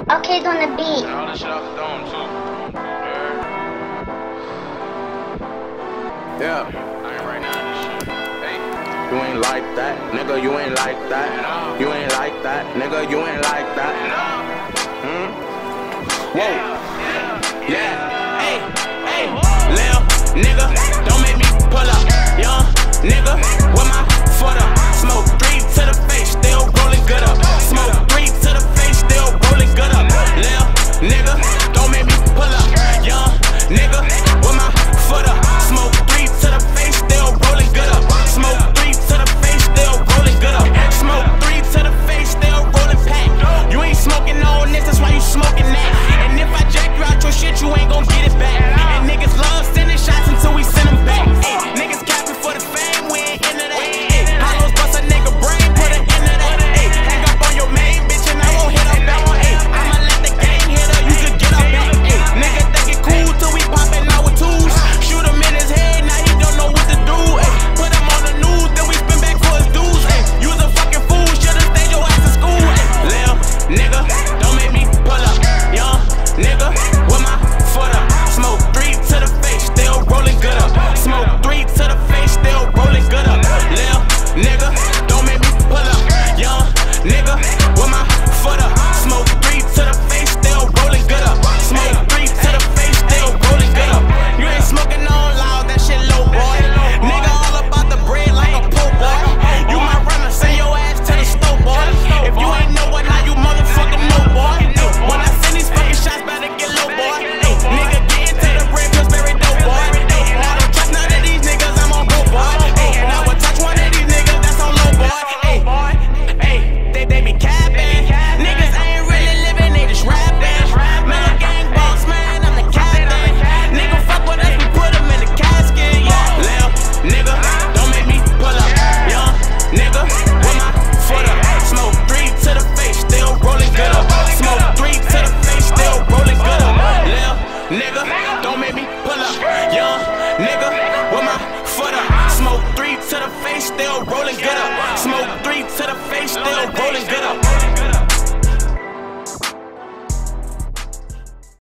Arcade on the beat. All this shit off the dome too. Yeah. I ain't right now in this shit. Hey. You ain't like that, nigga, you ain't like that. No. You ain't like that, nigga, you ain't like that. No. Whoa. Yeah. Hey. Hey. Lil nigga, don't make me pull up. Young nigga, with my foot up. Smoke 3 to the face, still rolling good up. Smoke 3 to the face, still rolling good up. Lil nigga, don't make me pull up. Young nigga, with my foot up. Smoke 3 to the face, still rolling good up. Smoke 3 to the face, still rolling good up. Smoke 3 to the face, still rolling pack. You ain't smoking on this, that's why you smoking that. And if I jack you out your shit, you ain't gon' get it back. And niggas love sending shots until we send them back. Ay, niggas capping for the fame, we ain't into that. Ay, hollows bust a nigga brain, put an end to that. Ay, hang up on your main bitch and I won't hit her back. Ay, I'ma let the gang hit her, you could get her back. Ay, nigga think it cool till we poppin' out with twos. Shoot him in his head, now he don't know what to do. Ay, put him on the news, then we spin back for his dues. Ay, you's a fucking fool, should've stayed your ass in school. Ay, lil nigga, don't make me pull up. Young nigga, with my foot up. Smoke 3 to the face, still rolling good up. Smoke 3 to the face, still rolling good up. Lil nigga, don't make me pull up. Young nigga, with my foot up. Smoke 3 to the face, still rolling good up. Smoke 3 to the face, still rolling good up. You ain't smoking on loud, that shit low, boy. Nigga all about the bread like a po' boy. You my runner, send your ass to the stove, boy. If you ain't know what, now you motherfucking know, boy. When I send these fucking shots, better get low, boy. Nigga, get into the bread, cause very dope, boy. And I don't trust none of these niggas, I'm on go, boy. And I would touch one of these niggas, that's on low, boy. They be capping. Niggas ain't really living, they just rapping. Miller gang boss, man, I'm the captain. Nigga, fuck with us, we put him in the casket, yeah. Lil nigga, don't make me pull up. Young nigga, with my foot up. Smoke 3 to the face, still rolling good up. Smoke 3 to the face, still rolling good up. Lil nigga, don't make me pull up. Young nigga, with my foot up. Smoke 3 to the face, still rolling.